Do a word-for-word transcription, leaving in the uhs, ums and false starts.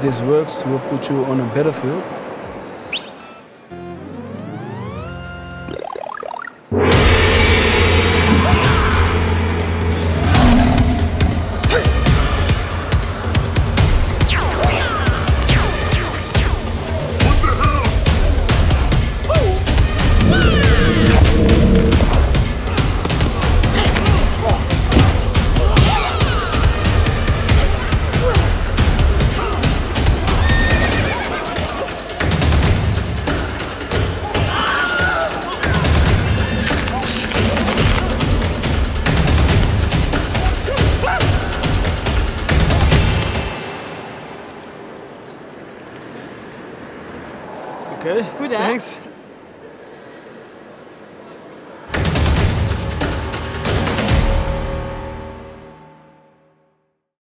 this works, we'll put you on a battlefield. Okay, Goed hè? thanks.